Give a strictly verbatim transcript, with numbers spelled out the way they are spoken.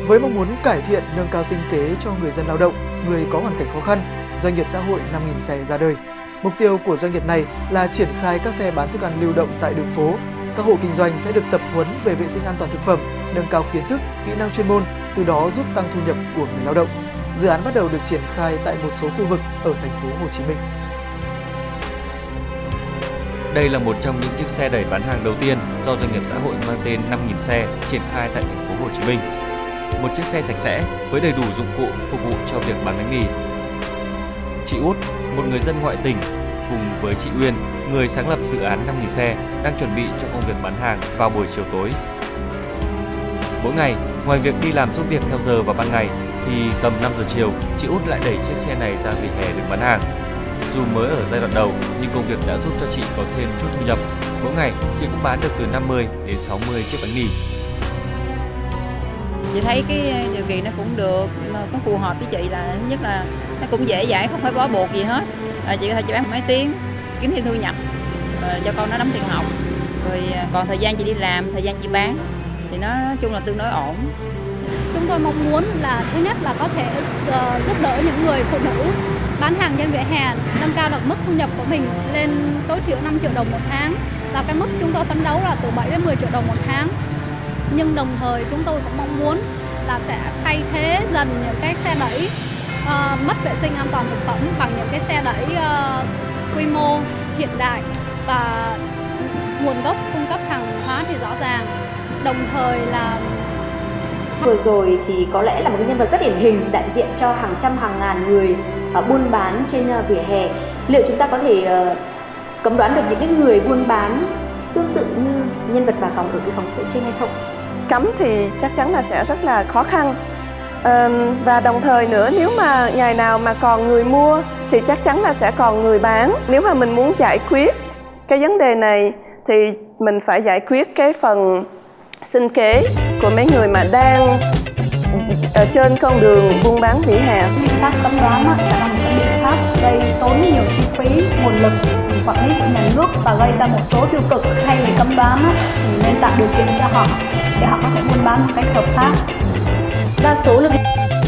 Với mong muốn cải thiện, nâng cao sinh kế cho người dân lao động, người có hoàn cảnh khó khăn, doanh nghiệp xã hội năm nghìn xe ra đời. Mục tiêu của doanh nghiệp này là triển khai các xe bán thức ăn lưu động tại đường phố. Các hộ kinh doanh sẽ được tập huấn về vệ sinh an toàn thực phẩm, nâng cao kiến thức, kỹ năng chuyên môn, từ đó giúp tăng thu nhập của người lao động. Dự án bắt đầu được triển khai tại một số khu vực ở thành phố Hồ Chí Minh. Đây là một trong những chiếc xe đẩy bán hàng đầu tiên do doanh nghiệp xã hội mang tên năm nghìn xe triển khai tại thành phố Hồ Chí Minh. Một chiếc xe sạch sẽ với đầy đủ dụng cụ phục vụ cho việc bán bánh mì. Chị Út, một người dân ngoại tỉnh, cùng với chị Uyên, người sáng lập dự án năm nghìn xe, đang chuẩn bị cho công việc bán hàng vào buổi chiều tối. Mỗi ngày, ngoài việc đi làm giúp việc theo giờ vào ban ngày, thì tầm năm giờ chiều, chị Út lại đẩy chiếc xe này ra vỉa hè để bán hàng. Dù mới ở giai đoạn đầu, nhưng công việc đã giúp cho chị có thêm chút thu nhập. Mỗi ngày, chị cũng bán được từ năm mươi đến sáu mươi chiếc bánh mì. Chị thấy cái điều kiện nó cũng được, nó cũng phù hợp với chị, là thứ nhất là nó cũng dễ dãi, không phải bó buộc gì hết. À, chị có thể chị bán mấy tiếng, kiếm thêm thu nhập, à, cho con nó đóng tiền học. Rồi còn thời gian chị đi làm, thời gian chị bán, thì nó nói chung là tương đối ổn. Chúng tôi mong muốn là thứ nhất là có thể uh, giúp đỡ những người phụ nữ bán hàng trên vỉa hè, nâng cao được mức thu nhập của mình lên tối thiểu năm triệu đồng một tháng. Và cái mức chúng tôi phấn đấu là từ bảy đến mười triệu đồng một tháng. Nhưng đồng thời chúng tôi cũng mong muốn là sẽ thay thế dần những cái xe đẩy uh, mất vệ sinh an toàn thực phẩm bằng những cái xe đẩy uh, quy mô hiện đại và nguồn gốc cung cấp hàng hóa thì rõ ràng. Đồng thời là vừa rồi thì có lẽ là một cái nhân vật rất điển hình đại diện cho hàng trăm hàng ngàn người uh, buôn bán trên uh, vỉa hè. Liệu chúng ta có thể uh, cấm đoán được những cái người buôn bán tương tự như nhân vật bà Vòng ở cái phóng sự trên hay không? Cấm thì chắc chắn là sẽ rất là khó khăn. À, và đồng thời nữa, nếu mà ngày nào mà còn người mua thì chắc chắn là sẽ còn người bán. Nếu mà mình muốn giải quyết cái vấn đề này thì mình phải giải quyết cái phần sinh kế của mấy người mà đang ở trên con đường buôn bán vỉa hè. Biện pháp cấm đoán sẽ là một cái biện pháp gây tốn nhiều chi phí, nguồn lực quản lý của nhà nước và gây ra một số tiêu cực. Thay vì cấm đoán thì nên tạo điều kiện cho họ để họ có thể buôn bán một cách hợp pháp. Đa số lực